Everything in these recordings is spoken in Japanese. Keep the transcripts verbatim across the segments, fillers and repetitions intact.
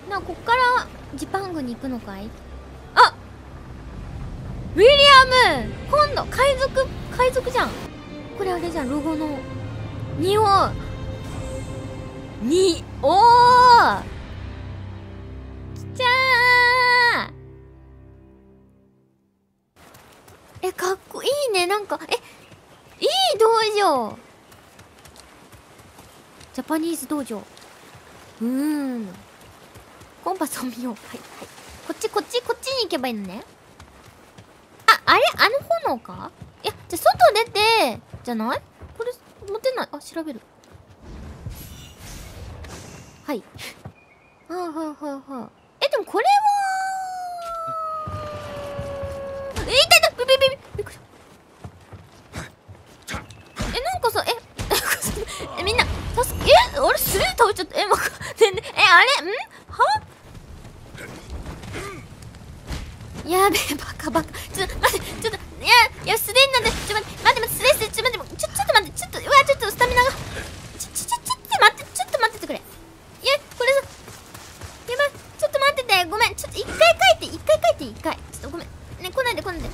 な、こっからジパングに行くのかい？あ、ウィリアム、今度海賊、海賊じゃん。これあれじゃん、ロゴのにおにおーきちゃー。え、かっこいいね。なんか、え、いい道場。ジャパニーズ道場。うーん。コンパスを見よう。はいはい。こっちこっちこっちに行けばいいのね。あ、あれあの炎か？いや、じゃあ外出て、じゃない？これ、持てない。あ、調べる。はい。はあはあはあはあ。え、でもこれはえ、痛い痛い、ビビビビびっくりした。え、なんかさ、え、え、みんな、助け、え、あれ、素手で倒れちゃった。え、ま、ねね、え、あれ、んはやべえ、バカバカ。ちょっと待って、ちょっと、いや、いや、素手になって、ちょっと待って、待って、待って、素手、ちょっと待って、ちょ、ちょっと待って、ちょっと、うわ、ちょっとスタミナが。ちょ、ちょ、ちょ、ちょっと待って、ちょっと待っててくれ。いや、これさ、やばい、ちょっと待ってて、ごめん、ちょっと一回書いて、一回書いて、一回。ちょっとごめん。ね、来ないで、来ないで。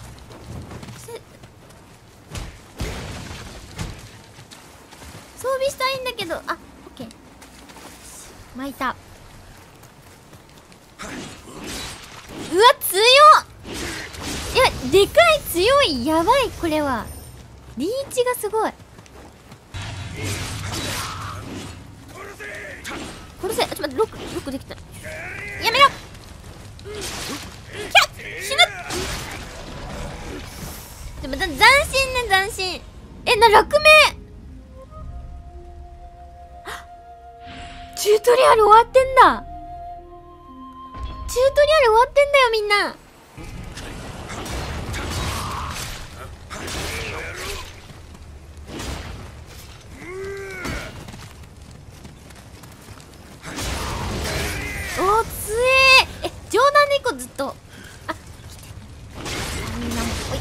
装備したいんだけど、あ、オッケー。巻いた。うわ、強っ。いや、でかい、強い、やばい、これは。リーチがすごい。殺せ。ちょっと待って、ロック、ロックできた。やめろ。キャッ、死ぬ。でも、だ、斬新ね、斬新。え、な、落命。チュートリアル終わってんだ。チュートリアル終わってんだよ、みんな。お、つえー。え、冗談でいこう、ずっと。あ、来て。みんなも、おい。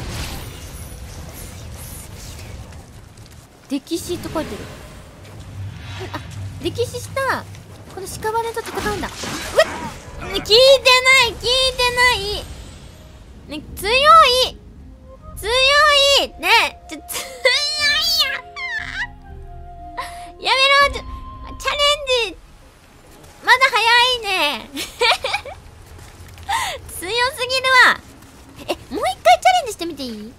歴史と書いてる。あ、歴史した。この屍と戦うんだ。うっ、ね、聞いてない、聞いてないね、強い強いね、ちょ、強いよやめろ、ちょ、チャレンジまだ早いね強すぎるわ。え、もう一回チャレンジしてみていい？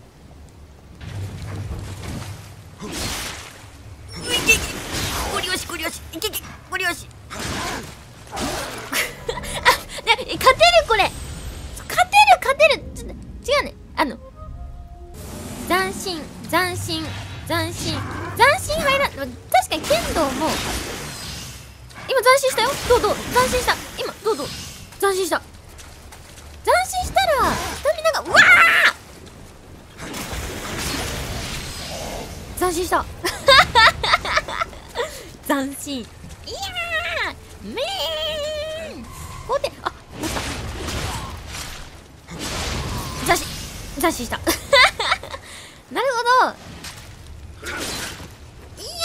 ゴリ押しゴリ押し、いけいけ、ゴリ押しあ、で、勝てるこれ。勝てる勝てる。ちょっと違うね。あの斬新斬新斬新斬新入らん。確かに剣道も今斬新したよ。どうどう斬新した。今どうどう斬新した斬新したらスタミナがうわー斬新した斬新。いやーめーんごてん。あ、持った斬新斬新したなるほど。いや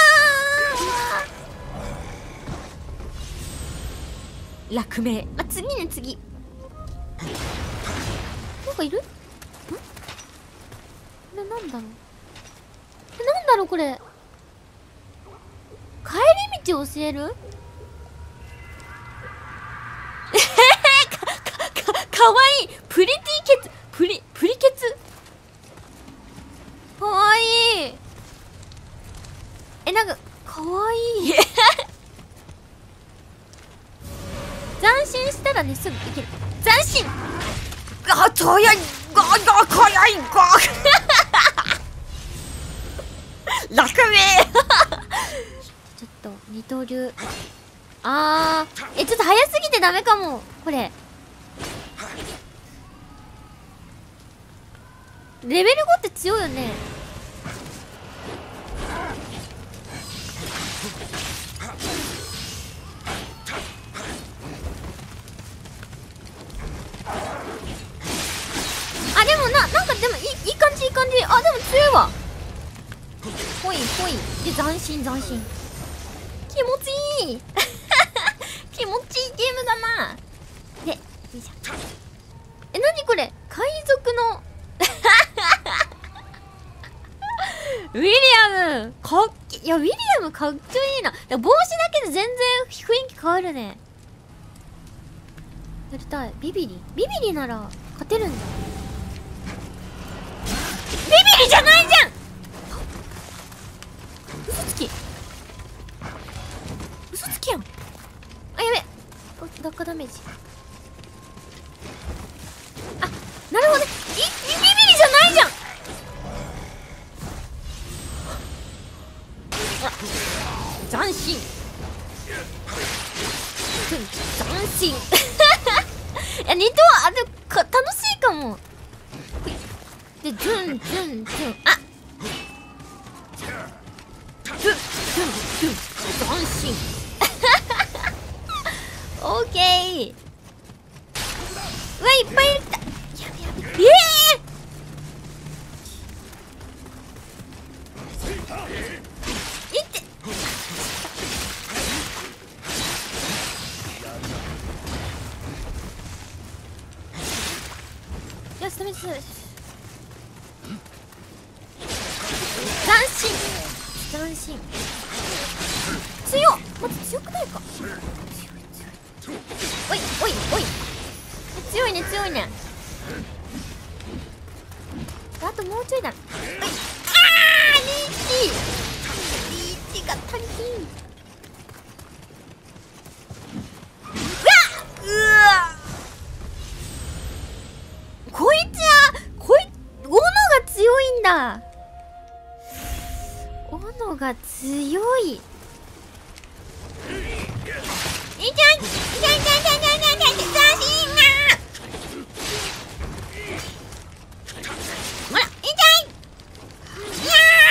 ー落命。ま、次ね、次なんかいる？ん？これなんだろう。え、なんだろうこれ。帰り道教える？えへへか、か、か、かわいい。プリティケツ、プリ、プリケツかわいい。え、なんか、かわいい斬新したらね、すぐいける。斬新あ、早いが、が、早いが楽命ちょっと、二刀流。あー。え、ちょっと早すぎてダメかも。これ。レベルごって強いよね。あ、でもな、なんかでもいい、いい感じいい感じ。あ、でも強いわ。ほいほい。で、斬新斬新。気持ちいい気持ちいいゲームウィリアムかっけいやウィリアムかっちょいいな。帽子だけで全然雰囲気変わるね。やりたい。ビビリビビリなら勝てるんだ。ビビリじゃないじゃん。嘘つき嘘つきやん。あ、やべ落下ダメージ。あ、なるほどね。いビビリじゃないじゃん。斬新斬新いや二頭あれか楽しいかも。でズンズンズンあズンズンズン斬新オーケー。うわいっぱいいる。来た。やべやべ。ええー、いってよしダメです。斬新斬新強っ。待って強くないか。おいおいおい強いね強いね。あともうちょいだ。あーリーチリーチが足りひん。うわっうわこいつはこい斧が強いんだ。斧が強い。いちゃんいちゃんいちゃんいちゃんいちゃんいちゃん斬新な。ほらいちゃいいや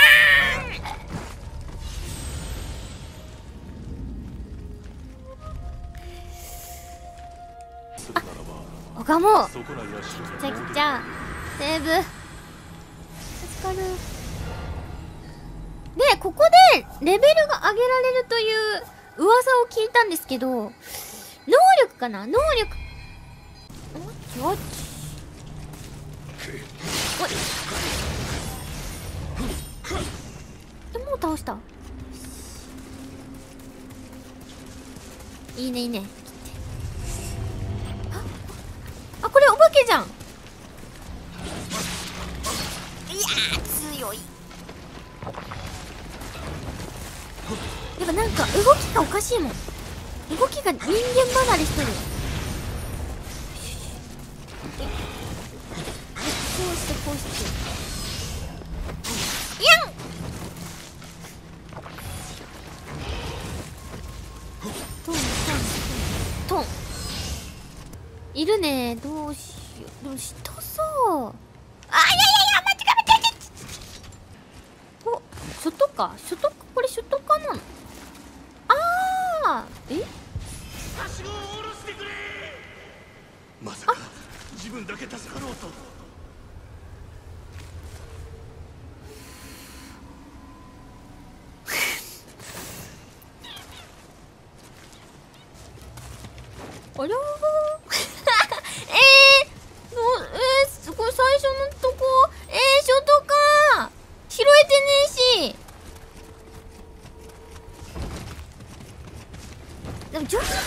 ー。あ、岡もめちゃくちゃセーブ助かる。でここでレベルが上げられるという噂を聞いたんですけど、能力かな能力。おっおっおいでもう倒した。いいねいいね。ああこれお化けじゃん。いやー強い。やっぱなんか動きがおかしいもん。動きが人間離れしてる。こうしてこうしてやんトントントントンいるね。どうしよう。でも下さあいやいやいや間違えた。お外か外かこれ外かなの。ああえはしごを下ろしてくれ。まさか自分だけ助かろうと。 あらーえー、のえー、すごい最初のとこえー、外か拾えてねえし。でも上手。うわ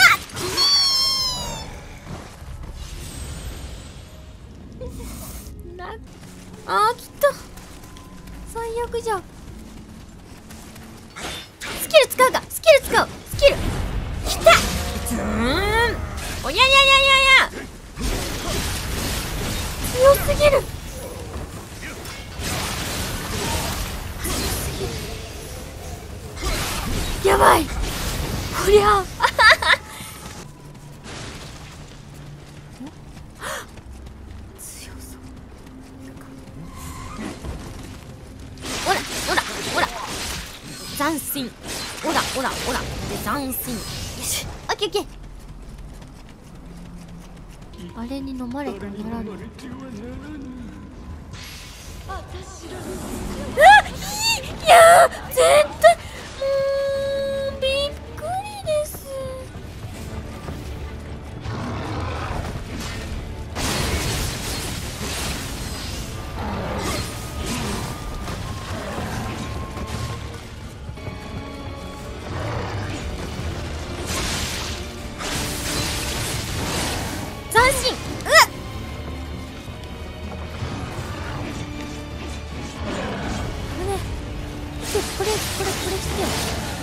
っなあー来た最悪じゃん。スキル使うかスキル使うスキルきたズーンおややややや強すぎる。やばいこりゃ強そう。おらおらおら斬新おらおらおらで斬新。よしオッケーオッケー。あれに飲まれてならぬ。あいやー絶対もうびっくりです。 してよ。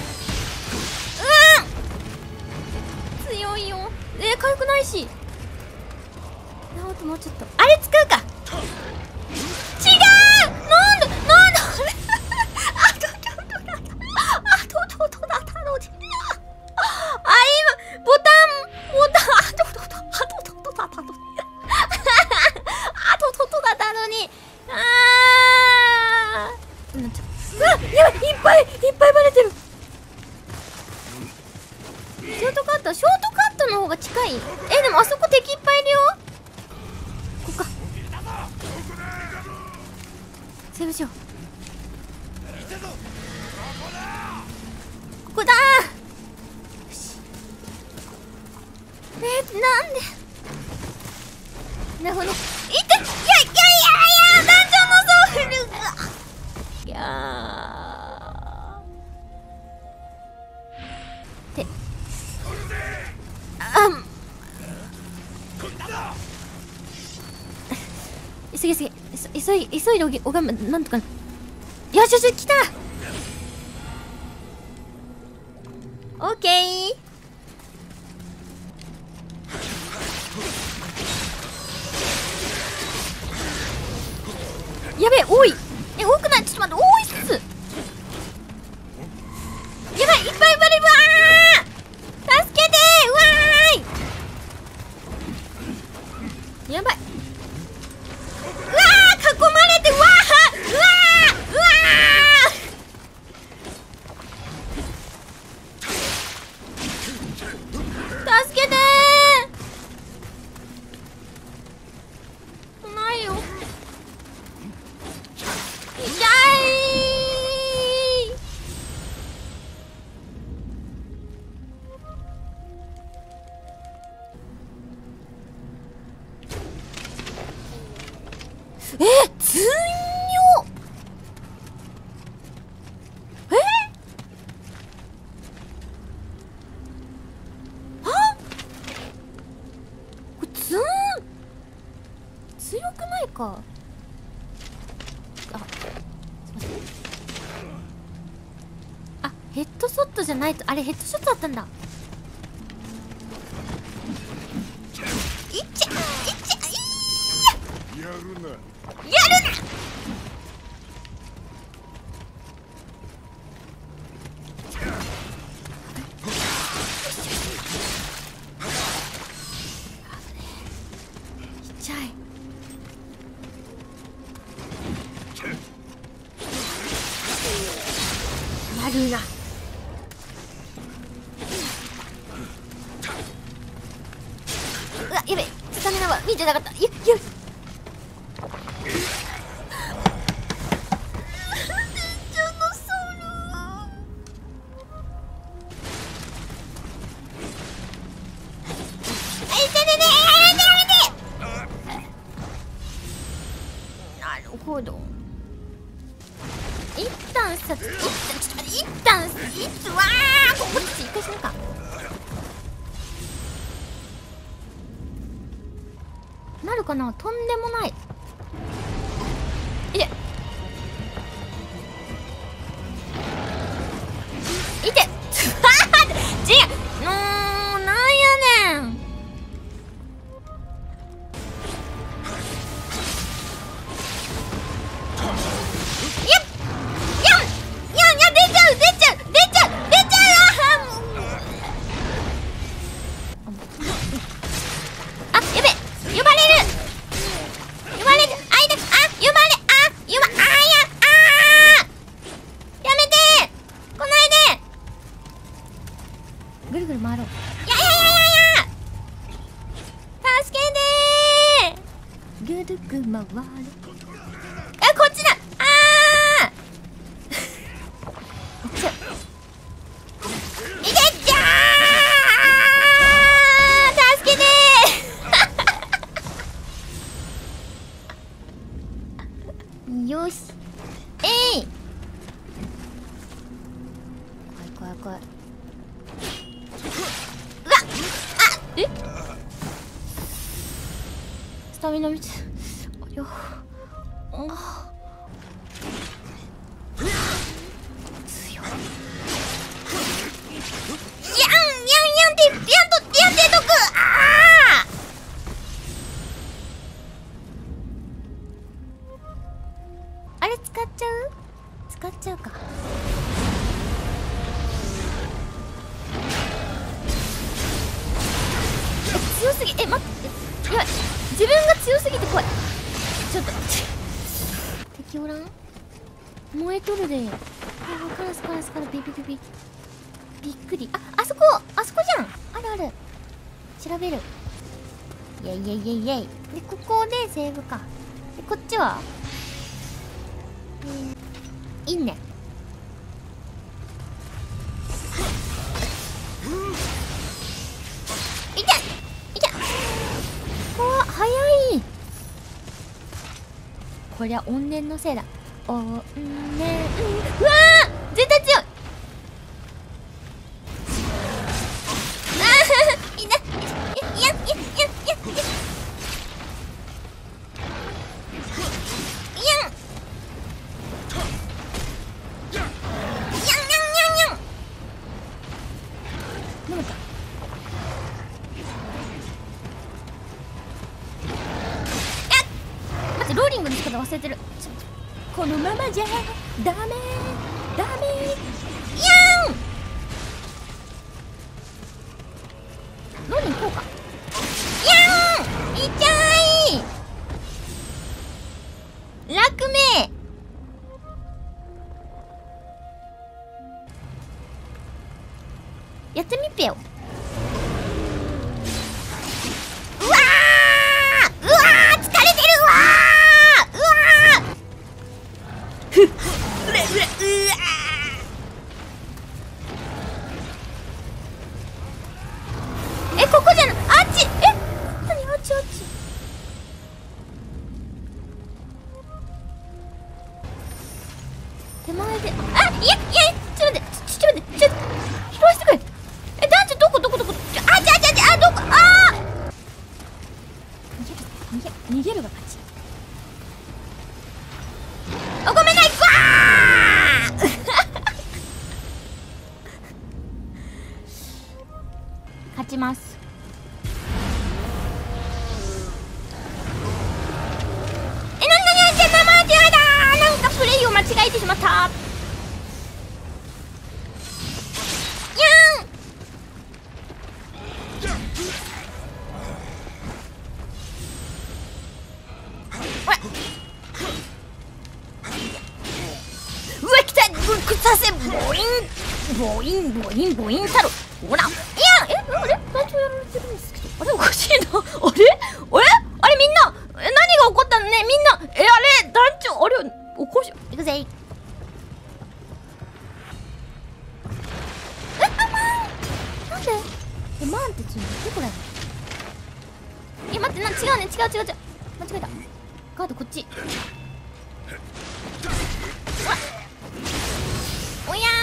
うん強いよ。えー、痒くないし。なおともうちょっとあれ使うか。違う。なんでなんであれあとちょっとだったあとちょっとだったのにあ今ボタンボタンあとちょっとあとちょっとだったのにあとちょっとだったのにあーなっちゃう。うわやばいいっぱいいっぱいバレてる。ショートカットショートカットの方が近い。えでもあそこ敵いっぱいいるよ。ここかセーブしよう。ここだー。よしえー、なんでなるほどね。いっていやいやいやいやダンジョンのソウルがいやーってあん急げ急げ急い急いでおげおがまなんとかよしよし来たオッケー。やべえ多いえ多くない。ちょっと待って多いっす。やばいいっぱいバレるわー。助けてー。うわーいやばいうわー囲まれてうわーうわーうわー助けてー。ないよ痛い。え強っ。えはこれツーン強くないか。あすいません。あヘッドショットじゃないとあれヘッドショットだったんだ。いっちゃいっちゃいややるなやるな。ちっちゃい。やるな。うわやべえスタミナは見てなかった。いやいやなるほど。一旦さ、一旦ちょっと待って、一旦いつわーここっち一回しないか。なるかな。とんでもない。いていて違うもうなんやねん。ぐるぐる回ろう。いやいやいやいやいや助けてー。ぐるぐる回る。あこっちだ。あーちょいけっちゃー助けてーよしえい。怖い怖い怖い。えスタミナ見てあよあ強いちゃう使っちゃうか。え強すぎ、え待って、やばい、自分が強すぎて怖い。ちょっと敵おらん、燃えとるで。あカラスカラスカラスビビビビびっくり。ああそこあそこじゃん、あるある、調べる。イェイイェイイェイイェイで、ここでセーブか。でこっちは、えー、いいね。いけいけ、怖っ、早い。こりゃ怨念のせいだ。怨念、うわー絶対強い。あーいないいやいやいやいやいやローリングの仕方忘れてる。このままじゃダメダメやん。ローリングこうか。やん痛い楽め。やってみっぺよ。うわーうわー疲れてるわー、うわーふっうれうれうわー。えここじゃない、あっち、え何あっちあっち。手前で、あいやいやちょっと待ってちょっと待ってちょっと拾わせてくれ。え団長どこどこどこ、ちょあちゃちゃちゃあどこ、あー逃げる逃げ逃げるが勝ち。あごめんない、わー勝ちます。えなになにあんちゃん生間違えたー、なんかプレイを間違えてしまった。うわ来た、ぶっくさせボインボインボインボイン太郎、ほらいやえあれ団長やられてるんですけど、あれおかしいな、あれあれあれみんなえ何が起こったのねみんな、えあれ団長あれおかしい。いくぜい。えあまんなんでえマンってついのどこだよ。え待ってな違うね違う違う違う間違えた。ガードこっち。おや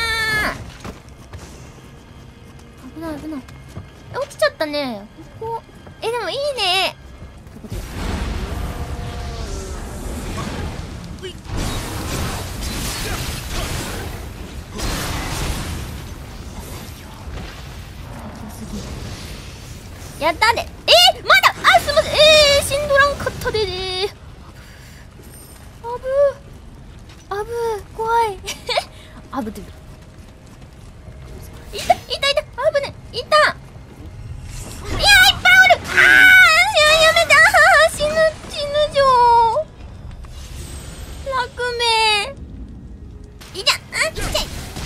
ー危ない危ない。え落ちちゃったねここ。えでもいいね。どこでやったで。えー、まだあすいません、えー、死んどらんかったでー。あぶーあぶー怖いあぶってる。いたいたいたあぶねいた。いやいっぱいおる。あーやめたー死ぬ死ぬじょー。楽めーいたあちっちゃい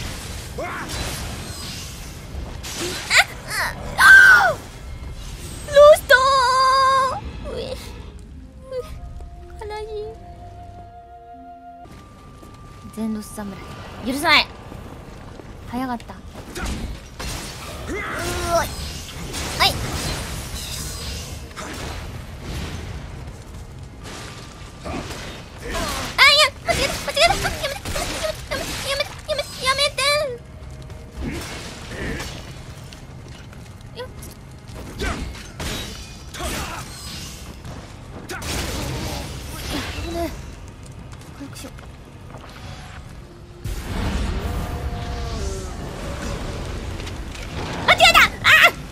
あああロストーうえうえ悲しい。全ロス侍許さない。早かった。うーおいはいあいや間違えた間違えた、やめてやめてやめてやめてやめてやめてやめてよっ危ねえ回復しよう。間違えたあー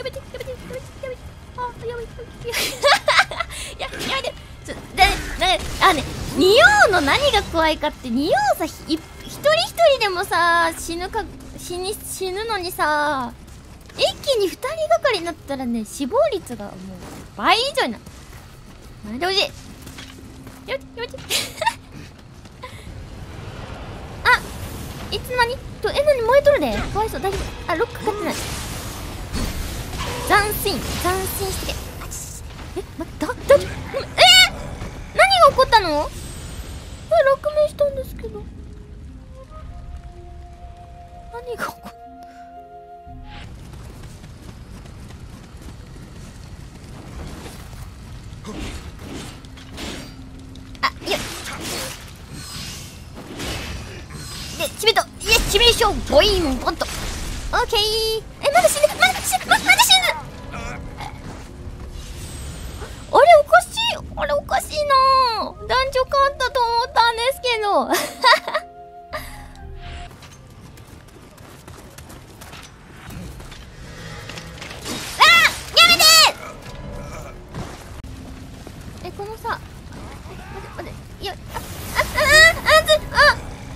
やめてやめてやめてやめて、あやめてややめて、ちょだだあね、仁王の何が怖いかって、仁王さ、ひ一人一人でもさ死ぬか死に死ぬのにさ、一気に二人がかりになったらね、死亡率がもう倍以上になる。やめてほしい。やめてやめてあ、いつの間にと、え、なに燃えとるで、かわいそう。大丈夫。あ、ロックかかってない。斬新斬新してけ。え、ま、だ、だ、えー、何が起こったの？え、落命したんですけど。何が起こった？あ、いやで、チベット、イエス、チベーション、ボイン、ボンと。オッケー。え、まだ死ぬ、まだ死ぬ、ま、まだ死ぬ。あれおかしい、あれおかしいな。男女変わったと思ったんですけど。あ、やめて。え、このさ、待って待って、いや、あ、あ、あ、あ、ず、あ。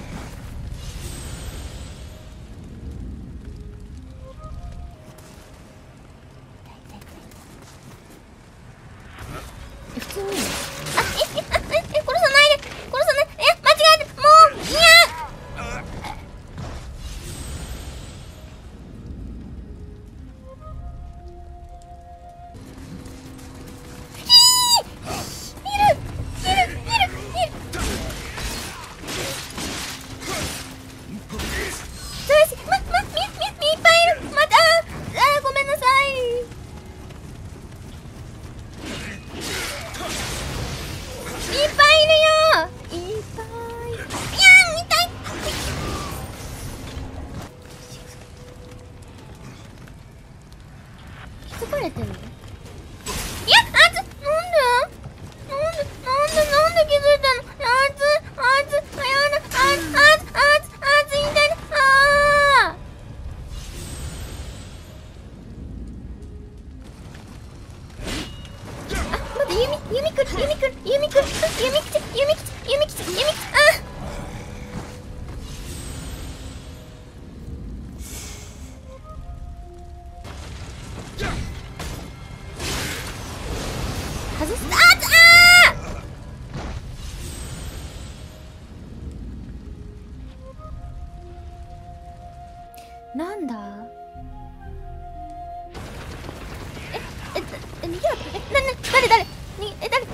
普通に、あ、え、え、あ、え、え、殺さないで、殺さない、え、間違えて、もう、いや。疲れてるの？いや、あつ、なんで？なんで、なんで、なんで気づいたの？あつ、あつ、あやだ、あつ、あつ、あつ、あつ、痛い、あー。あ、待って、ゆみ、ゆみくる、ゆみくる、ゆみくる、ゆみきち、ゆみきち、ゆみきち、ゆみきち、あ。外す、あー、あー。なんだ。え、え、え、逃げろ。え、な、な、誰、誰、に、え、誰。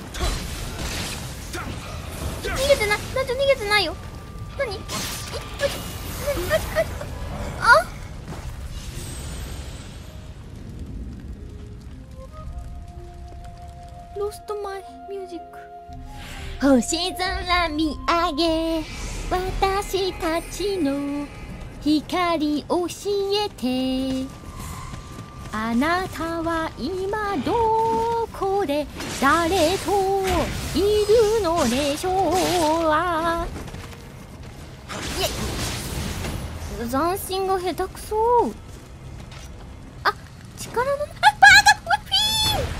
逃げてない、団長逃げてないよ。なに。え、あ、あ、あ、あ。ロストマイミュージック。星空見上げ、私たちの光教えて。あなたは今どこで誰といるのでしょうか。いえ、斬新が下手くそ。あ、力の、あ、バーガー、フィーン。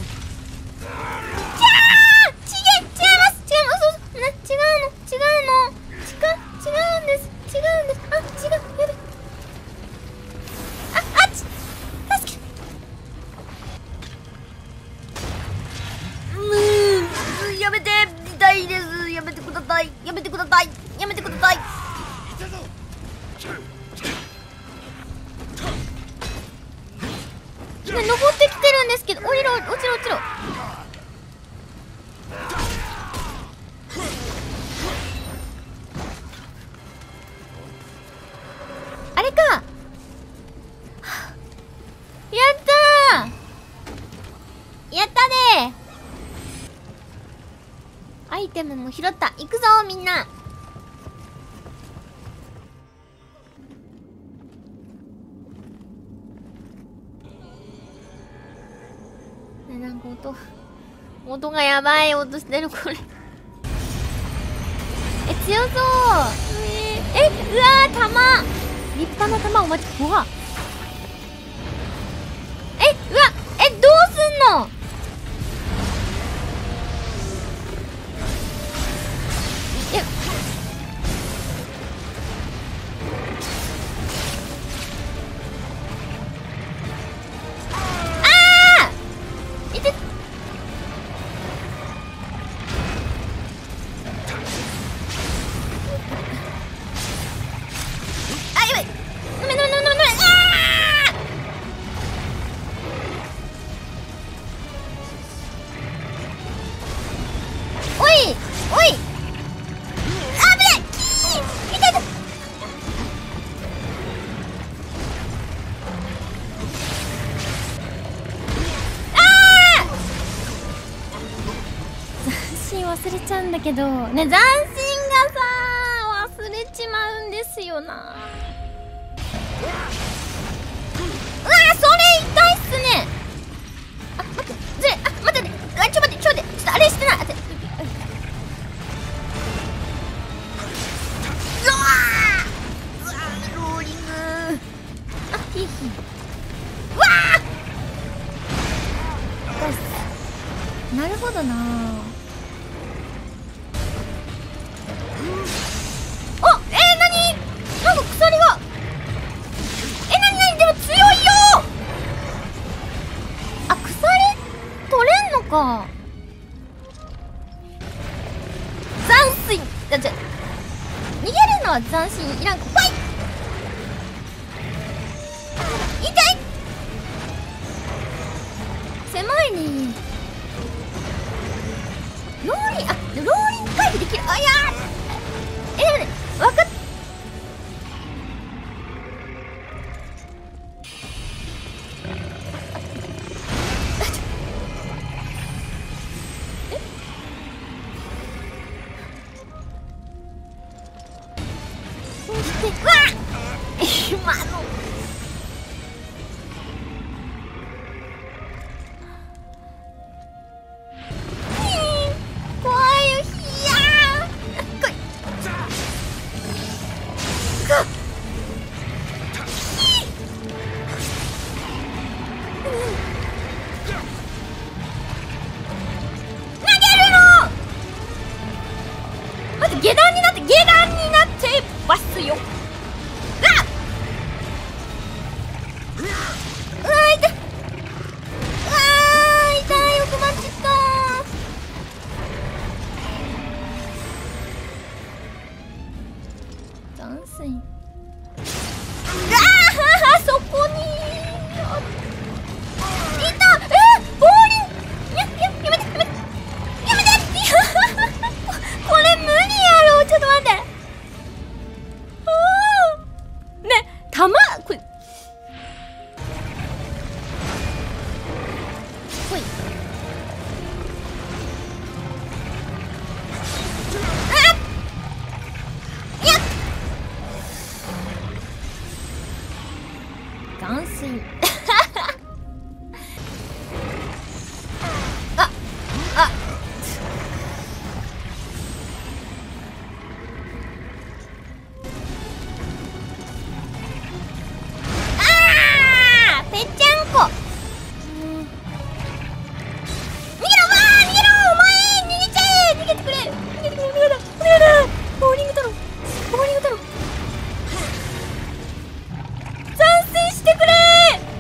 やめて、痛いです。やめてください。やめてください。やめてください。ね、登ってきてるんですけど、降りろ、落ちろ、落ちろ。 テムも拾った。行くぞみんな。ね、なんか音音がやばい音してる。これえ強そう。えー、えうわー弾立派な弾。お待ち。うわえうわえどうすんの。えあーいて。あやばい。ごめんごめんごめんごめん。あーおいおいあぶねえ。痛い痛い。あー斬新忘れちゃうんだけどね。斬新がさ忘れちまうんですよな。うわーそれ痛いっすね。あ待ってずれあ待ってねあちょ待ってちょ待ってちょっとあれしてない。あてうわーうわーローリングあひいひいうわーなるほどなー。あえー、なになんか鎖がえなになにでも強いよ。あ鎖取れんのか。斬新だじゃ逃げるのは斬新いらんか。ファイ痛い狭いね。ローリンあローリン回避できる。あいやーえでもね分かっうわっ今の怖いよ。ひやーこいか投げるの待って下段になって下段になってますよ。斬新あああーぺっちゃんこ逃げろわー逃げろお前逃げちゃえ逃げてくれ逃げてくれお願いだお願いだボーリング太郎ボーリング太郎斬新してくれー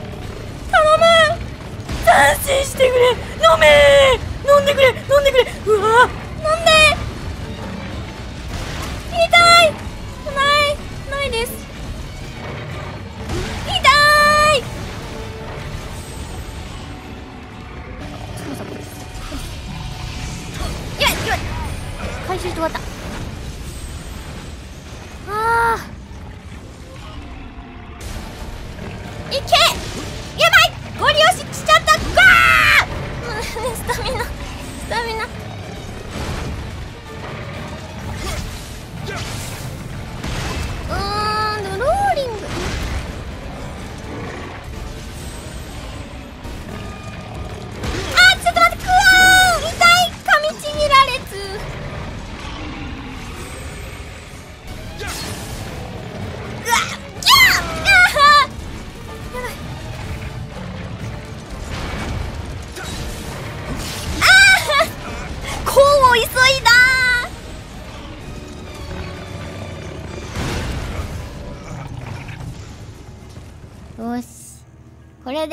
よし、これで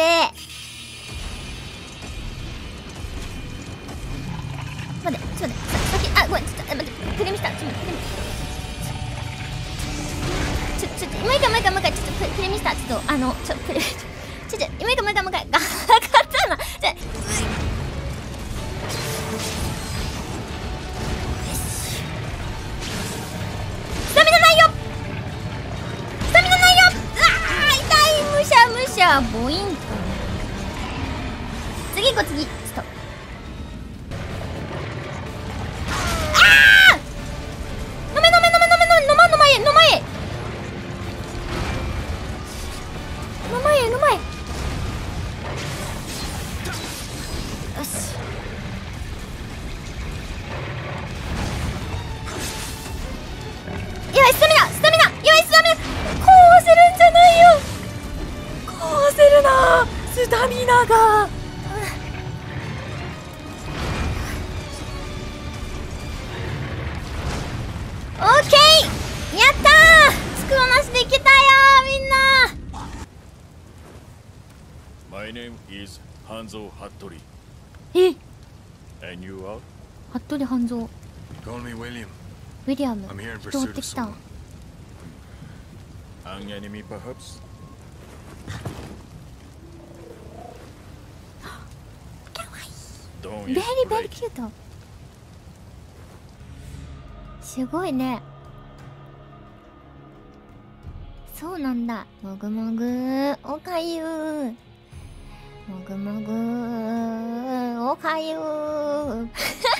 待って、ちょっと待って、先、あ、ごめん、ちょっと待って、クレミスター、ちょっと待って、クレミちょ、ちょっと、もう一回、もう一回、もう一回、ちょっとク、クレミスター、ちょっと、あの、ちょ、クレ、ちょ、ちょ、ちょ、もう一回、もう一回、もう一回、ガハカタナ、ちょ、スタミナないよ、スタミナないよ、うわー、痛い、むしゃむしゃ、ボイント。次行こう、次、ちょっと。飲め飲め飲め飲め飲め飲まんの前へ飲まえ飲まえ飲まえ、よし、やばい、スタミナスタミナ、やばい、スタミナ、こうせるんじゃないよ、こうせるな、スタミナが、オッケー、やったー、スクロなしでいけたよー、みんな。 My name is Hanzo Hattori. え、 And you are? 服部半蔵、 Call me William. ウィリアム、 I'm here in 人追っ pursuit て of きた。 someone. An enemy, perhaps? かわいい、 Don't ベリ use ーベリ break. ーキュート、すごいね。そうなんだ。もぐもぐおかゆ、もぐもぐおかゆ